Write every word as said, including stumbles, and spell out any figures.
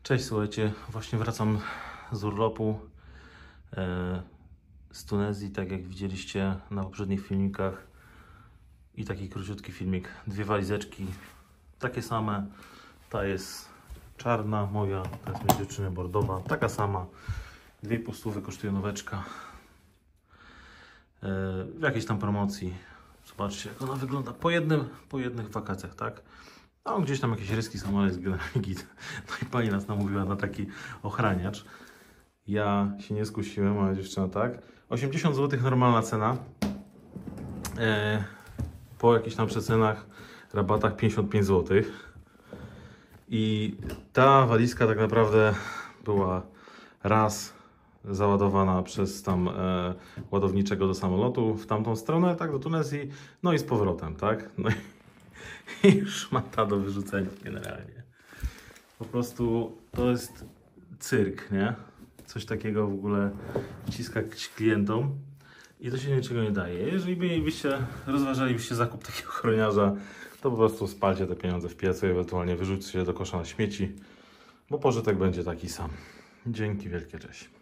Cześć, słuchajcie, właśnie wracam z urlopu e, z Tunezji, tak jak widzieliście na poprzednich filmikach. I taki króciutki filmik, dwie walizeczki, takie same. Ta jest czarna, moja, ta jest mojej dziewczyny bordowa, taka sama. Dwie i pół stówy kosztuje noweczka. E, w jakiejś tam promocji. Zobaczcie, jak ona wygląda po jednym, po jednych wakacjach, tak? No, gdzieś tam jakieś ryski są, ale jest generalnie git. No i pani nas namówiła na taki ochraniacz. Ja się nie skusiłem, moja dziewczyna tak. osiemdziesiąt złotych normalna cena. E, po jakichś tam przecenach, rabatach pięćdziesiąt pięć złotych. I ta walizka tak naprawdę była raz załadowana przez tam e, ładowniczego do samolotu w tamtą stronę, tak, do Tunezji, no i z powrotem, tak. No i i szmata do wyrzucenia generalnie. Po prostu to jest cyrk, nie? Coś takiego w ogóle wciskać klientom i to się niczego nie daje. Jeżeli byście rozważalibyście zakup takiego ochroniarza, to po prostu spalcie te pieniądze w piecu i ewentualnie wyrzućcie je do kosza na śmieci, bo pożytek będzie taki sam. Dzięki wielkie, cześć.